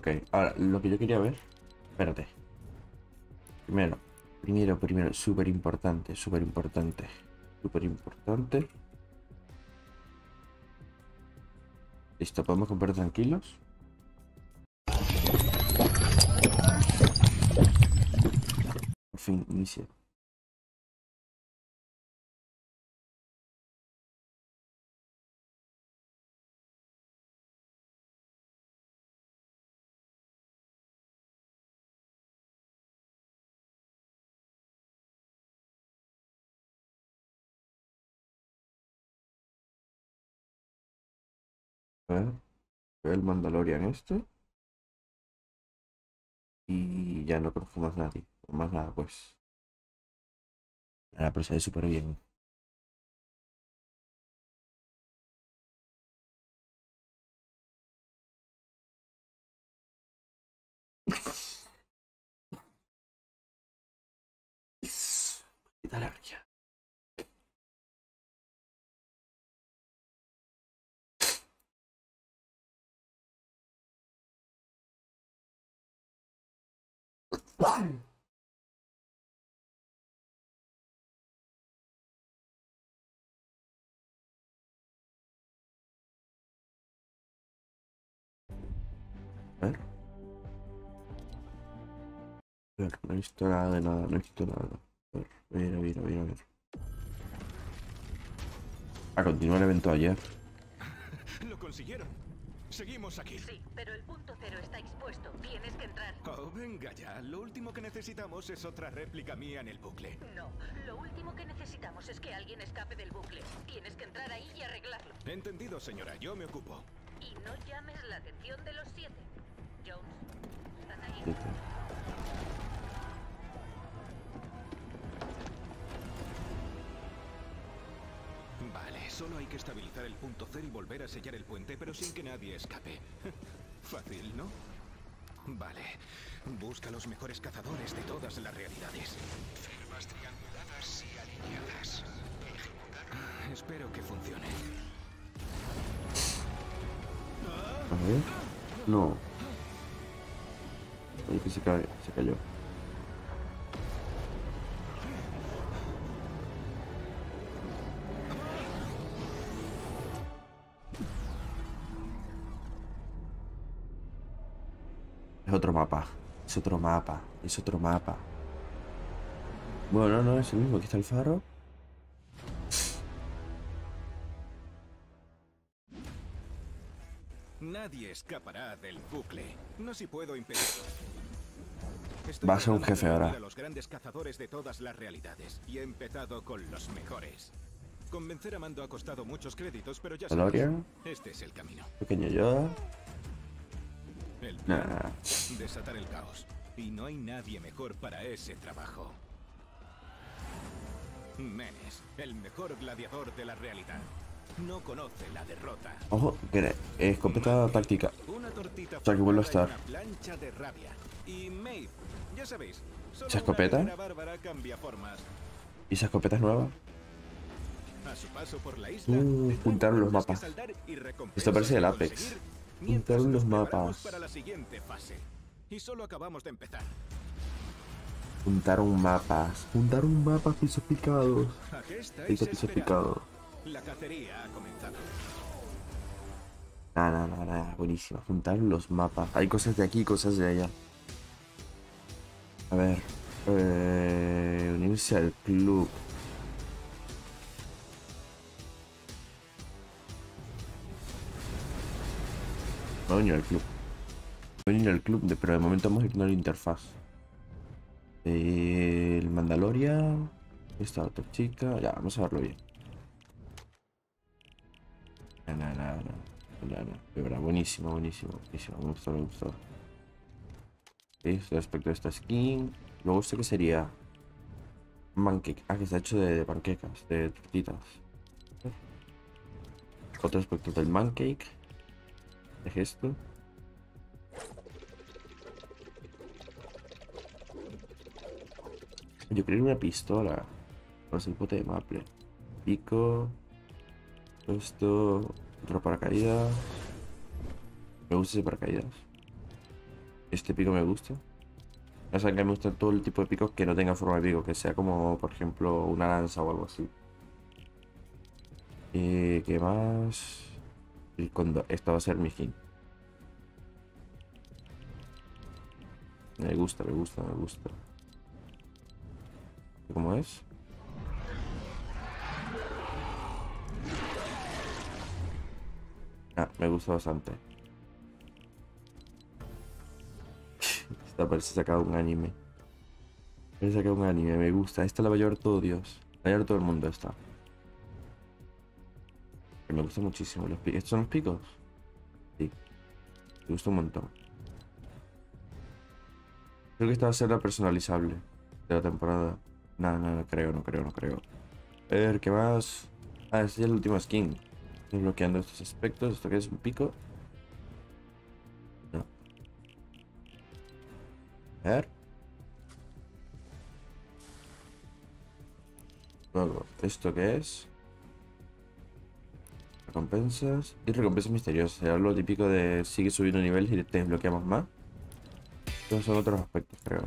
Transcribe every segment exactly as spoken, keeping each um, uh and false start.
Ok, ahora, lo que yo quería ver... Espérate. Primero, primero, primero, súper importante, súper importante. Súper importante. Listo, podemos comprar tranquilos. Por fin, inicia. A ver, veo el Mandalorian este. Y ya no conozco más nadie. Más nada, pues. Nada, pero se ve súper bien. Quita alergia. A ver. A ver, no he visto nada de nada, no he visto nada. A ver, a ver, a ver, a ver, a ver. Ah, continúa el evento ayer. Lo consiguieron. Seguimos aquí. Sí, pero el punto cero está expuesto. Tienes que entrar. Oh, venga ya. Lo último que necesitamos es otra réplica mía en el bucle. No, lo último que necesitamos es que alguien escape del bucle. Tienes que entrar ahí y arreglarlo. Entendido, señora. Yo me ocupo. Y no llames la atención de los siete. Jones, ¿estás ahí? Sí, sí. Vale, solo hay que estabilizar el punto cero y volver a sellar el puente, pero sin que nadie escape. Fácil, ¿no? Vale. Busca los mejores cazadores de todas las realidades. Firmas trianguladas y alineadas. Ejecutar. Espero que funcione. A ver. No. Oye, que se cae, se cayó. Es otro mapa. Es otro mapa. Es otro mapa. Bueno, no, no, es el mismo. Aquí está el faro. Nadie escapará del bucle. No si puedo impedirlo. Estoy Va a ser un tratando jefe de ahora. reunir a los grandes cazadores de todas las realidades. Y he empezado con los mejores. Convencer a Mando ha costado muchos créditos, pero ya sabes, Mandalorian. este es el camino. Pequeño Yoda. El plan, Nah. desatar el caos. Y no hay nadie mejor para ese trabajo. Menes, el mejor gladiador de la realidad. No conoce la derrota. Ojo, que era escopeta táctica. Una tortita O sea, que vuelve a fritada y estar. una plancha de rabia. Y Maeve, ya sabéis, solo ¿Esa escopeta? una guerrera bárbara cambia formas. ¿Y esa escopeta es nueva? A su paso por la isla, Uh, tendrán juntaron los pruebas que mapas. saldar y recompensas Esto parece el que Apex. conseguir, mientras Juntaron nos los preparamos mapas. para la siguiente fase. Y solo acabamos de empezar. Juntaron mapas. Juntaron mapas pisos picados. ¿A qué estáis Piso, piso esperando? picado. La cacería ha comenzado. Nah, nah, nah, nah. Buenísimo. Juntaron los mapas. Hay cosas de aquí y cosas de allá. A ver. Eh, unirse al club. Voy a unir al club. Voy a unir al club, de, pero de momento vamos a ignorar la interfaz. Eh, el Mandalorian. Esta otra chica. Ya, vamos a verlo bien. Nah, nah, nah, nah. Nah, nah. De verdad, buenísimo, buenísimo, buenísimo. Me gustó, me gustó. Respecto a esta skin. Luego, ¿esto qué sería? Pancake. Ah, que está hecho de, de panquecas, de tortitas. Otro aspecto del pancake. Es esto. Yo quería una pistola. Para el pote de maple. Pico. Esto. Otro paracaídas. Me gusta ese paracaídas. Este pico me gusta. O sea, que me gusta todo el tipo de picos que no tenga forma de pico, que sea como, por ejemplo, una lanza o algo así. ¿Y qué más? El cóndor. Esta va a ser mi skin. Me gusta, me gusta, me gusta. ¿Cómo es? Ah, me gusta bastante. Esta parece sacado un anime. Parece sacado un anime, me gusta. Esta la va a llevar todo Dios. La va a llevar todo el mundo esta. Me gusta muchísimo. Los ¿Estos son los picos? Sí. Me gusta un montón. Creo que esta va a ser la personalizable de la temporada. No, no, no creo, no creo, no creo. A ver, ¿qué más? Ah, esta ya es la última skin. Desbloqueando estos aspectos. ¿Esto qué es? ¿Un pico? No. A ver. Luego, ¿esto qué es? Recompensas. Y recompensas misteriosas. Será lo típico de sigue subiendo niveles y te desbloqueamos más. Estos son otros aspectos, creo.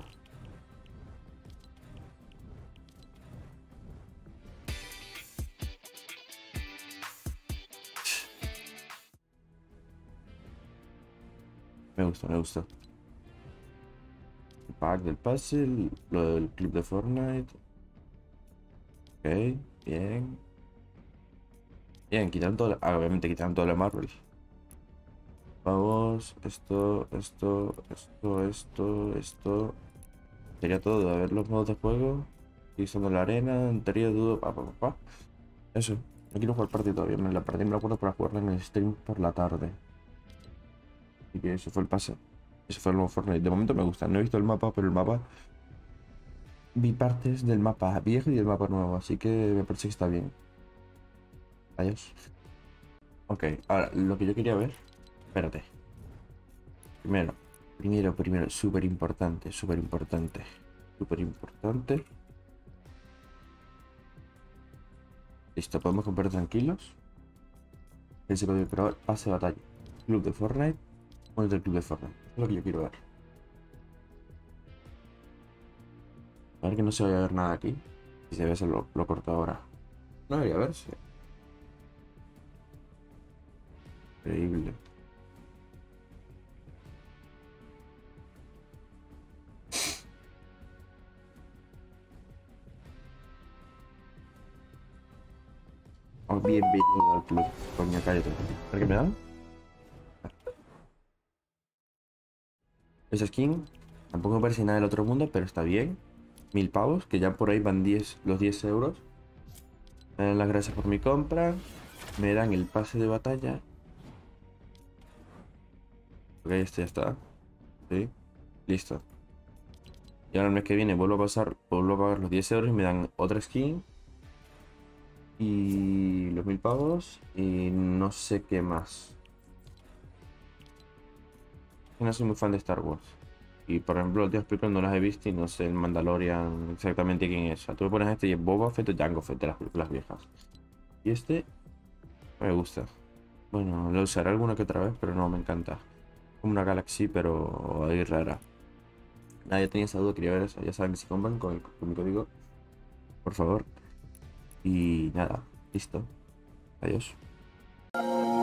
Me gusta, me gusta. El pack del puzzle, lo del clip de Fortnite. Ok, bien. Bien, quitan todo, ah, obviamente quitan todo de Marvel. Vamos, esto, esto, esto, esto, esto. Sería todo. A ver los modos de juego. Y usando la arena, en teoría dudo. Pa, pa, pa, pa. Eso. No quiero jugar partido todavía. Me la partida me la acuerdo para jugarla en el stream por la tarde. Así que eso fue el pase. Eso fue el nuevo Fortnite. De momento me gusta. No he visto el mapa, pero el mapa. Vi partes del mapa viejo y del mapa nuevo. Así que me parece que está bien. Adiós. Ok, ahora lo que yo quería ver. Espérate. Primero, primero, primero, súper importante, súper importante, súper importante. Listo, podemos comprar tranquilos. Ese código de pase de batalla. Club de Fortnite. ¿Cuál es el club de Fortnite? Es lo que yo quiero ver. A ver que no se vaya a ver nada aquí. Si se ve, se lo, lo corto ahora. No debería verse. Increíble. Oh, bienvenido al club. Coño, cállate. A ver qué me dan. Esa skin tampoco me parece nada del otro mundo, pero está bien. Mil pavos, que ya por ahí van diez, los diez euros. Me dan las gracias por mi compra. Me dan el pase de batalla. Ok, este ya está. Sí. Listo. Y ahora el mes que viene vuelvo a pasar, vuelvo a pagar los diez euros y me dan otra skin. Y los mil pavos. Y no sé qué más. No soy muy fan de Star Wars. Y por ejemplo, los tíos películas no las he visto y no sé el Mandalorian exactamente quién es. O sea, tú me pones este y es Boba Fett o Jango Fett de las películas viejas. Y este me gusta. Bueno, lo usaré alguna que otra vez, pero no me encanta. Como una Galaxy, pero ahí rara. Nada, ya tenía esa duda, quería ver eso. Ya saben que si compran con, el, con mi código, por favor. Y nada, listo. Adiós.